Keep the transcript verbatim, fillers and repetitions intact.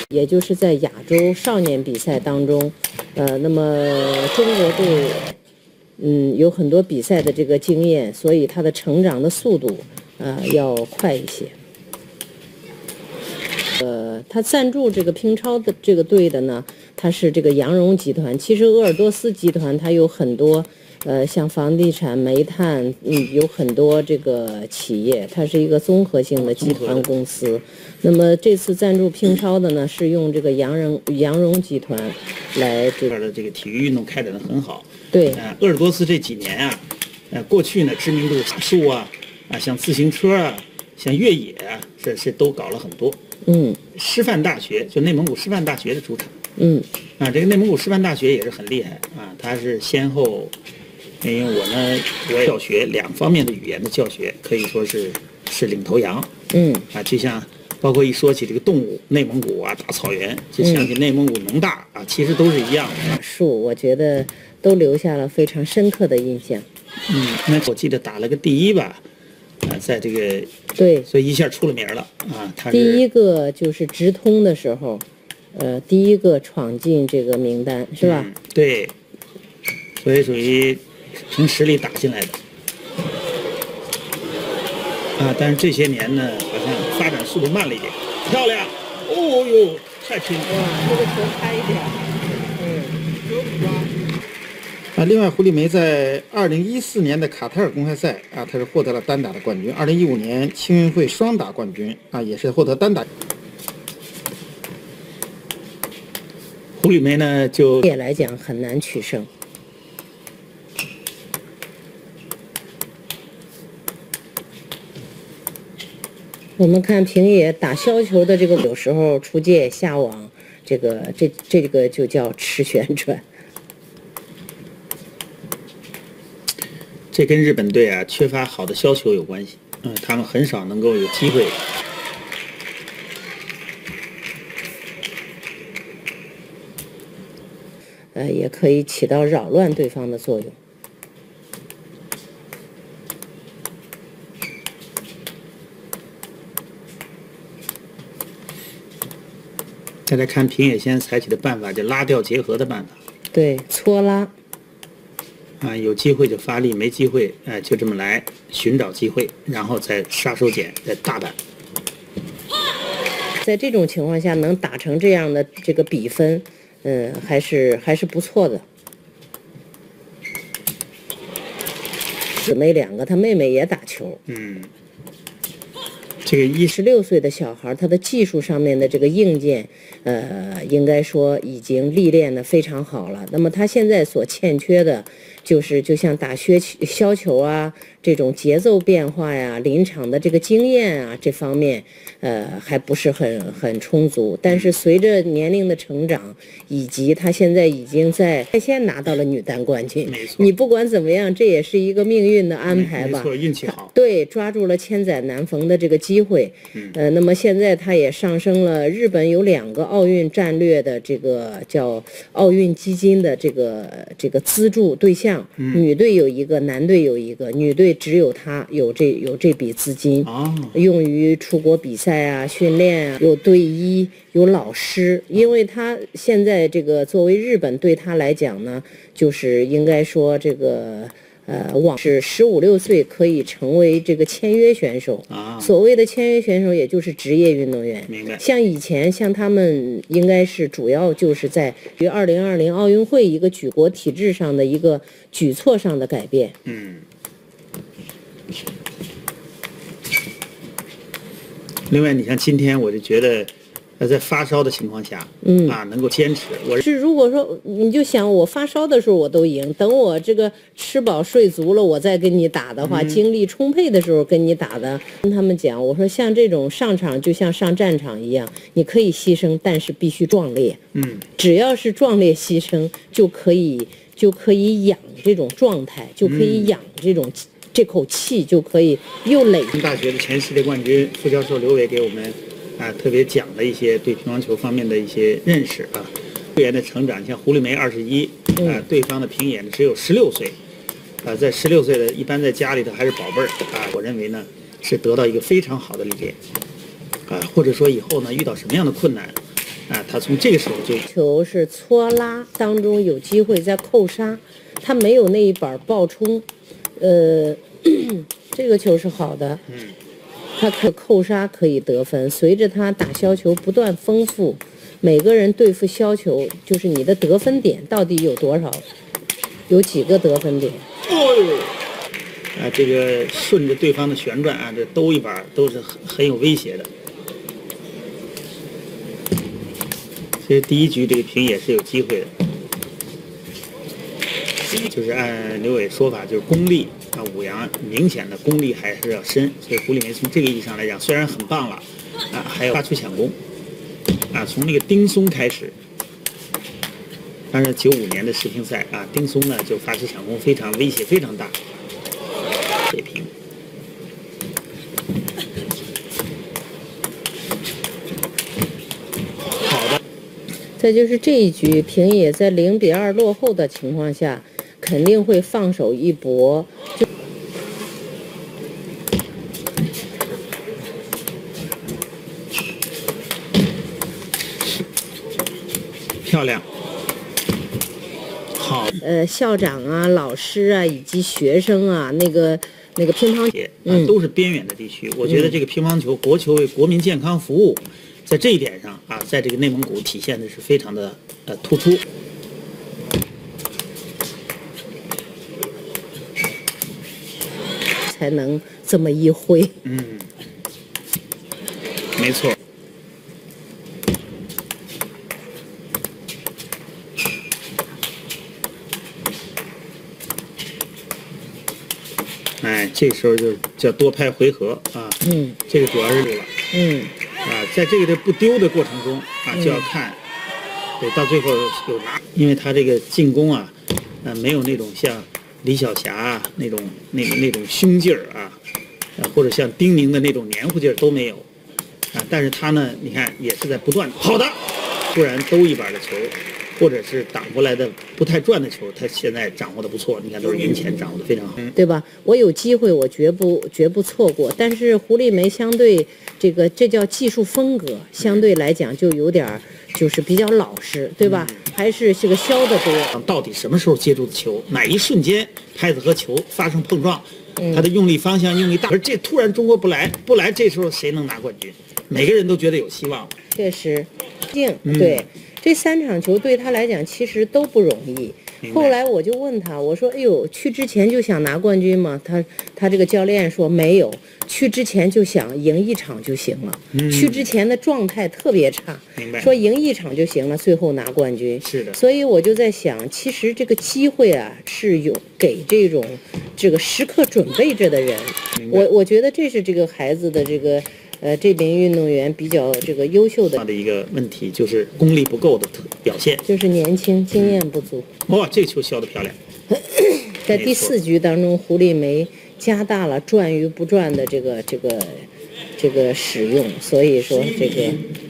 也就是在亚洲少年比赛当中，呃，那么中国队，嗯，有很多比赛的这个经验，所以他的成长的速度，呃，要快一些。呃，他赞助这个乒超的这个队的呢，他是这个羊绒集团。其实鄂尔多斯集团它有很多。呃，像房地产、煤炭，嗯，有很多这个企业，它是一个综合性的集团公司。那么这次赞助乒超的呢，是用这个羊绒羊绒集团来这边的这个体育运动开展的很好。 对， 呃，鄂尔多斯这几年啊，呃，过去呢知名度马术啊，啊，像自行车啊，像越野啊，这是都搞了很多。 嗯， 师范大学就内蒙古师范大学的主场。 嗯， 啊，这个内蒙古师范大学也是很厉害啊，它是先后。因为我呢，我也教学两方面的语言的教学，可以说是是领头羊。 嗯， 啊，就像包括一说起这个动物，内蒙古啊，大草原，就想起内蒙古农大啊，其实都是一样的。 树，我觉得都留下了非常深刻的印象。 嗯，那我记得打了个第一吧，啊，在这个对， 所以一下出了名了啊。他第一个就是直通的时候，呃，第一个闯进这个名单是吧？ 嗯、对，所以属于。凭实力打进来的，啊，但是这些年呢，好像发展速度慢了一点。漂亮，哦呦，太拼了！ 哇，这个球开一点， 嗯。啊，另外，胡丽梅在二零一四年的卡塔尔公开赛啊，她是获得了单打的冠军。二零一五年青运会双打冠军啊，也是获得单打。 胡丽梅呢，就也来讲很难取胜。我们看平野打削球的这个，有时候出界下网，这个这这个就叫吃旋转。 这跟日本队啊缺乏好的削球有关系，嗯，他们很少能够有机会。 呃，也可以起到扰乱对方的作用。 大家看平野先采取的办法，就拉吊结合的办法。 对，搓拉。 啊，有机会就发力，没机会，哎、呃，就这么来寻找机会，然后再杀手锏，再大胆。 在这种情况下能打成这样的这个比分，嗯，还是还是不错的。姊妹两个，她妹妹也打球。 嗯。这个一十六岁的小孩，他的技术上面的这个硬件，呃，应该说已经历练得非常好了。那么他现在所欠缺的，就是就像打削削球啊这种节奏变化呀、临场的这个经验啊这方面，呃，还不是很很充足。但是随着年龄的成长，以及他现在已经在率先拿到了女单冠军， 没错。 你不管怎么样，这也是一个命运的安排吧？ 没错，运气好。 对，抓住了千载难逢的这个机会。 嗯、 呃，那么现在他也上升了。日本有两个奥运战略的这个叫奥运基金的这个这个资助对象， 嗯、 女队有一个，男队有一个。女队只有他有这有这笔资金， 哦、 用于出国比赛啊、训练啊，有队医，有老师。因为他现在这个作为日本对他来讲呢，就是应该说这个。呃，往是十五六岁可以成为这个签约选手啊。 所谓的签约选手，也就是职业运动员。 明白。 像以前，像他们应该是主要就是在于二零二零奥运会一个举国体制上的一个举措上的改变。 嗯。另外，你像今天，我就觉得。呃，在发烧的情况下， 嗯啊，能够坚持。我是如果说你就想我发烧的时候我都赢，等我这个吃饱睡足了，我再跟你打的话， 嗯、 精力充沛的时候跟你打的，跟他们讲，我说像这种上场就像上战场一样，你可以牺牲，但是必须壮烈。 嗯， 只要是壮烈牺牲，就可以就可以养这种状态，就可以养这种、嗯、这口气，就可以又累。 大学的前世界冠军副教授刘伟给我们。啊，特别讲了一些对乒乓球方面的一些认识啊，队员的成长，像胡丽梅二十一，啊，对方的平野呢只有十六岁，啊，在十六岁的，一般在家里头还是宝贝儿啊，我认为呢是得到一个非常好的历练，啊，或者说以后呢遇到什么样的困难， 啊，他从这个时候就球是搓拉当中有机会再扣杀，他没有那一板爆冲，呃，这个球是好的， 嗯， 他可扣杀可以得分。随着他打削球不断丰富，每个人对付削球，就是你的得分点到底有多少，有几个得分点？ 哦呦，啊，这个顺着对方的旋转啊，这兜一板都是很很有威胁的。其实第一局这个平野是有机会的，就是按刘伟说法，就是功力啊，武阳明显的功力还是要深，所以胡丽梅从这个意义上来讲，虽然很棒了，啊，还要发出抢攻，啊，从那个丁松开始，当然九五年的世乒赛啊，丁松呢就发起抢攻非常威胁非常大，水平。 再就是这一局，平野在零比二落后的情况下，肯定会放手一搏。就漂亮，好。 呃，校长啊、老师啊以及学生啊，那个那个乒乓球，嗯，都是边远的地区。我觉得这个乒乓球，国球为国民健康服务。在这一点上啊，在这个内蒙古体现的是非常的呃突出， 才能这么一挥。 嗯，没错。哎，这时候就叫多拍回合啊。 嗯， 这个主要是丢了。 嗯。 啊，在这个的不丢的过程中啊，就要看，对，到最后有拿，因为他这个进攻啊，呃，没有那种像李晓霞啊那种那种那种凶劲儿啊，呃，或者像丁宁的那种黏糊劲儿都没有，啊，但是他呢，你看也是在不断好的，突然兜一板的球，或者是挡过来的不太转的球，他现在掌握的不错，你看都是赢前掌握的非常好， 对吧？我有机会我绝不绝不错过，但是胡丽梅相对这个这叫技术风格，相对来讲就有点就是比较老实，对吧？嗯、还是这个削的多。 到底什么时候接住的球，哪一瞬间拍子和球发生碰撞，他的用力方向用力大，而这突然中国不来不来，这时候谁能拿冠军？每个人都觉得有希望。 确实，定对。嗯，这三场球对他来讲其实都不容易。后来我就问他，我说：“哎呦，去之前就想拿冠军吗？”他他这个教练说没有，去之前就想赢一场就行了。嗯、去之前的状态特别差，说赢一场就行了，最后拿冠军。 是的。 所以我就在想，其实这个机会啊是有给这种这个时刻准备着的人。我我觉得这是这个孩子的这个。呃，这名运动员比较这个优秀的的一个问题就是功力不够的表现， 就是年轻，经验不足。 哇，这个球削得漂亮！ 在第四局当中，胡丽梅加大了转与不转的这个这个这个使用，所以说这个。